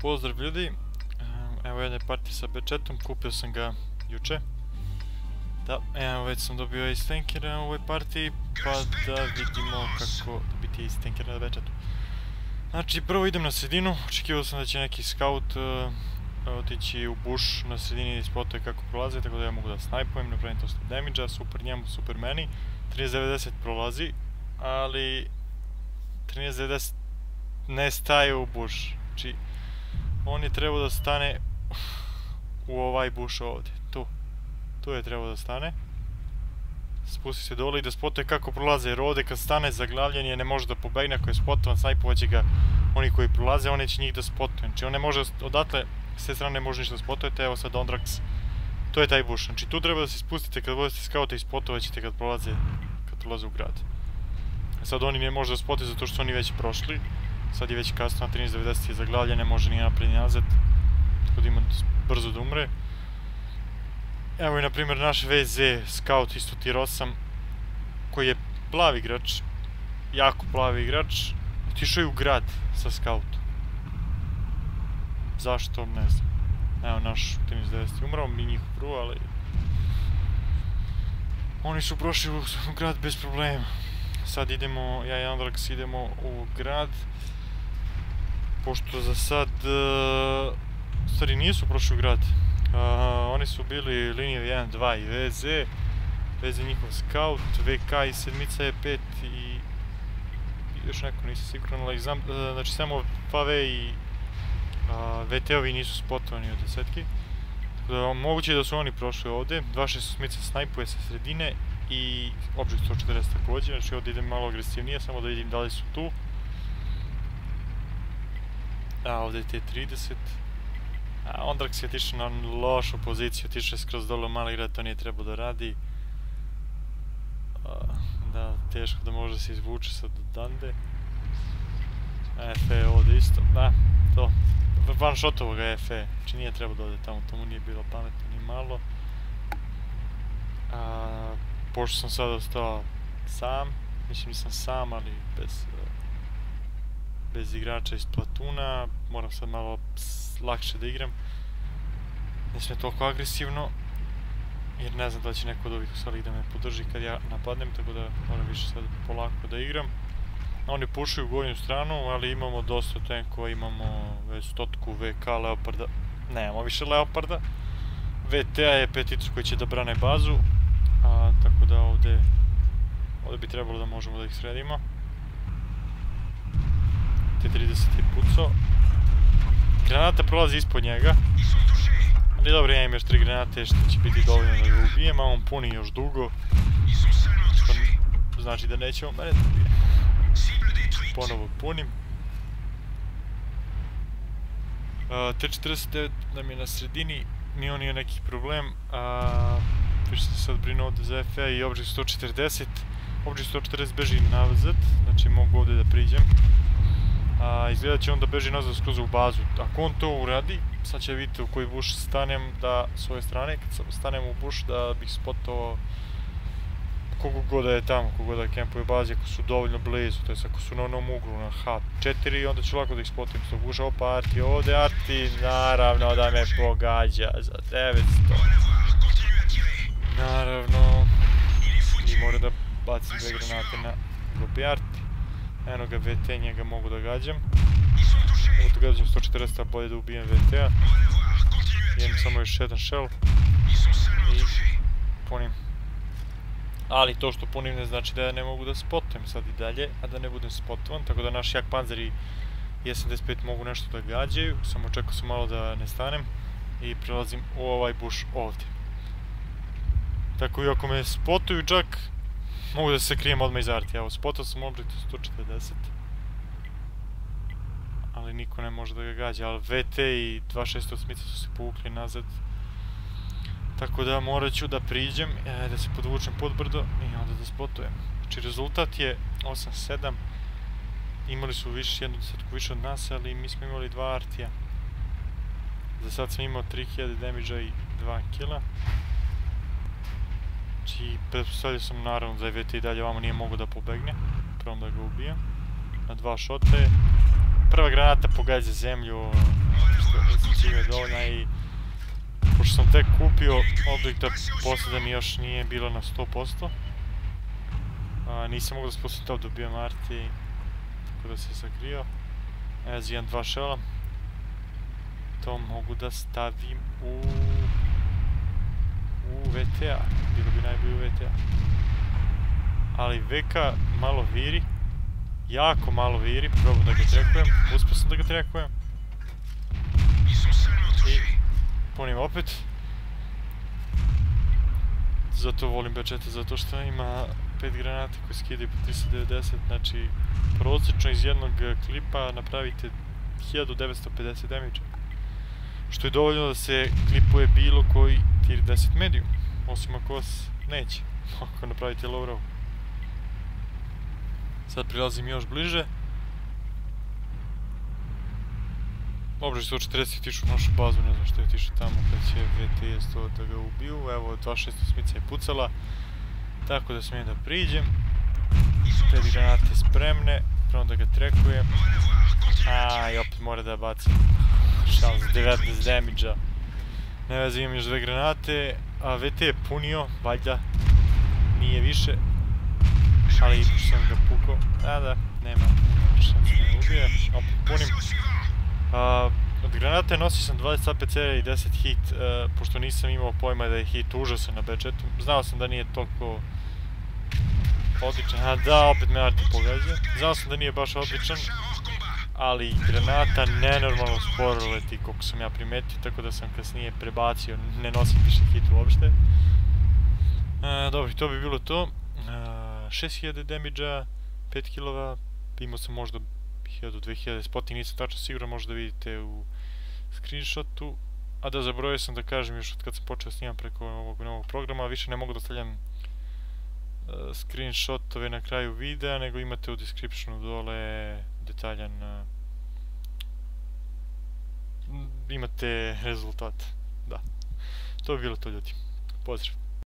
Pozdrav ljudi, evo jedne partije sa B-chatom, kupio sam ga juče. Da, evo već sam dobio Ace Tankera u ovoj partiji, pa da vidimo kako biti Ace Tanker na B-chatu. Znači, prvo idem na sredinu, očekivao sam da će neki scout otići u bush na sredini i spotuje kako prolaze, tako da ja mogu da snajpujem, napravim to 100 damage-a, super njemu, super meni. 1390 prolazi, ali 1390 ne staje u bush. Znači, on je trebao da stane u ovaj bush ovdje, tu je trebao da stane. Spusti se dole i da spotuje kako prolaze, jer ovdje kad stane zaglavljen ne može da pobegne, ako je spotovan, snajpovaće ga oni koji prolaze, on neće njih da spotuje. Znači on ne može, odatle, s te strane ne može ništa da spotujete, evo sad Ondrax, to je taj bush. Znači tu treba da se spustite kad vodite skaute i spotovaćete kad prolaze u grad. Sad oni ne može da spotuje zato što su oni već prošli, sad je već kasno, na 1390 je zaglavljen, ne može nije napred ni nazad, tako da ima brzo da umre. Evo i na primjer naš VZ scout isto tier 8 koji je plavi igrač, jako plavi igrač, otišao je u grad sa scoutom. Zašto? Ne znam. Evo naš 1390 umrao, mi njih prvo, ali oni su prošli u grad bez problema. Sad idemo, ja i Andrax idemo u grad, pošto za sad stvari nisu prošli u grad. Oni su bili linije 1, 2 i VZ, VZ je njihov scout, VK i sedmica je 5 i još neko nisam siguran, ali znam, znači samo FAV i VT-ovi nisu spotovani od desetki. Tako da moguće je da su oni prošli ovdje, 268 snajpuje sa sredine i Object 140 također, znači ovdje idem malo agresivnije, samo da vidim da li su tu. Ovdje je T30. Ondrax je otišao na lošu poziciju, otišao je skroz dole mali grad, to nije trebao da radi. Da, teško da može se izvuče sad od Dande. FE ovdje isto, da, to. One shotovo ga FE, znači nije trebao da ode tamo, tomu nije bilo pametno ni malo. Pošto sam sad ostao sam, mislim nisam sam, ali bez igrača iz Platuna, moram sad malo lakše da igram. Ne smije toliko agresivno, jer ne znam da će neko od ovih ostalih da me podrži kad ja napadnem, tako da moram više sad polako da igram. Oni pušuju u gornju stranu, ali imamo dosta tankova, imamo već 100 VK, Leoparda, nemamo više Leoparda. VTA je peticu koji će da brane bazu, tako da ovdje bi trebalo da možemo da ih sredimo. T30 je pucao. Granata prolazi ispod njega. Ali dobro, ja imam još 3 granate što će biti dovoljno da ga ubijem, a on puni još dugo. Što znači da nećemo mene da ubijem. Ponovo punim. T49 nam je na sredini, nije on nije neki problem. Više se sad brinu ovdje za FE i Object 140. Object 140 beži nazad, znači mogu ovdje da priđem. Izgleda će on da beži nazad skroz u bazu. Ako on to uradi, sad će vidjeti u koji bush stanem s ove strane, kad stanem u bush da bih spotovao kogu god da je tamo, kogu da kempuje u bazi, ako su dovoljno blizu, to jest ako su na onom uglu, na H4, onda ću lako da ih spotujem s tog busha. Opa, Arti ovdje, Arti, naravno da me pogađa za 900. Naravno, i mora da bacim 2 granate na glupi Arti. Eno ga VT, njega mogu da gađam. Mogu da gađam 140, a bolje da ubijem VT-a. Imam samo još jedan shell. I punim. Ali to što punim ne znači da ja ne mogu da spotujem sad i dalje, a da ne budem spotovan. Tako da naš jak panzer i I-75 mogu nešto da gađaju. Samo čekao sam malo da ne stanem. I prelazim u ovaj bush ovdje. Tako i ako me spotuju čak, mogu da se krijem odmah iz Arti. Evo, spotao sam Object 140. Ali niko ne može da ga gađa, ali VT i 268 su se povukli nazad. Tako da morat ću da priđem, da se podvučem pod brdo i onda da spotujem. Znači rezultat je 8-7. Imali su jednu desetku više od nas, ali mi smo imali 2 Artija. Za sad sam imao 3000 damage-a i 2 killa. Znači, pretpostavljao sam naravno da je VT i dalje ovamo nije mogo da pobegne. Prvom da ga ubijem. Na 2 šote. Prva granata pogađa zemlju, nisam ciljio dovoljno i pošto sam tek kupio oblik da posada mi još nije bilo na 100%. Nisam mogu da spustim to, dobijem arti, tako da se sakrio. Evo za 1-2 šela. To mogu da stavim u VTA, bilo bi najbolje u VTA. Ali VK malo viri, jako malo viri, probam da ga trekujem, uspio sam da ga trekujem. I punim opet. Zato volim B4, zato što ima 5 granata koje skidaju po 390, znači prosječno iz jednog klipa napravite 1950 damage. Što je dovoljno da se klipuje bilo koji tier 10 medium, osim ako vas neće, ako napravite low row. Sad prilazim još bliže. Obrži su 40 tišu našu bazu, ne znam što je tišu tamo kad će VTS to da ga ubiju. Evo 2.6 smica je pucala, tako da smijem da priđem. 5 granate spremne, prvo da ga trekujem. I opet mora da bacim šans 19 damage-a. Ne veze, imam još 2 granate, a VT je punio, valjda nije više. Ali i pošto sam ga pukao, da, nema šans da me ubije, opet punim. Od granate nosio sam 20 APC-a i 10 hit, pošto nisam imao pojma da je hit užasan na B4. Znao sam da nije toliko odličan, da, opet me arti pogađa. Znao sam da nije baš odličan, ali granata nenormalno sporo leti koliko sam ja primetio, tako da sam kasnije prebacio, ne nosim više hit uopšte. Dobro, to bi bilo to. 6000 damage-a, 5 killova, imao sam možda 1000-2000 spoti, nisam tačno siguran, možda vidite u screenshotu. A da, zaboravio sam da kažem još od kad sam počeo snimam preko ovog novog programa, više ne mogu da stavljam screenshotove na kraju videa, nego imate u descriptionu dole detaljan, imate rezultat. Da, to bi bilo to, ljudi. Pozdrav.